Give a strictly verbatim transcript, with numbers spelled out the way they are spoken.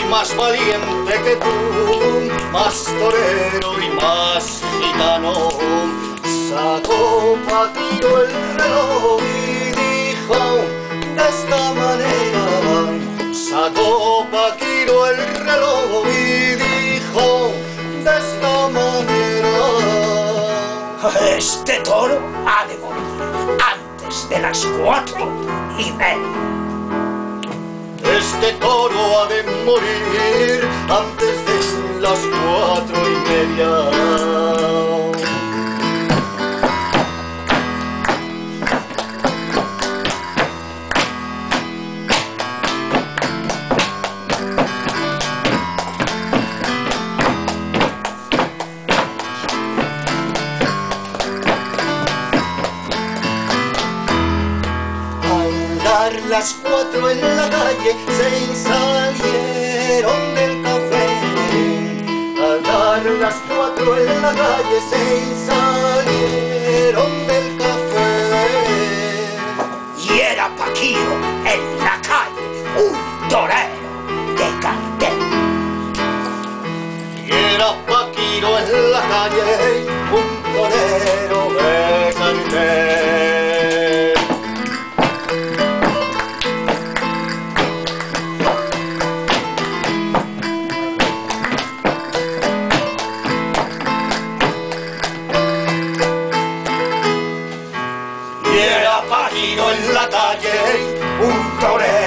más valiente que tú, más torero y más gitano. Sacó Paquito el reloj y dijo de esta manera. Sacó Paquito el reloj y dijo de esta manera. Este toro ha de morir antes de las cuatro y media. Este toro ha de morir antes de las cuatro y media. Las cuatro en la calle se salieron del café. Al dar las cuatro en la calle se salieron del café. Y era Paquito en la calle, un torero de cartel. Y era Paquito en la calle, un torero de cartel. Paquito en la calle, un torero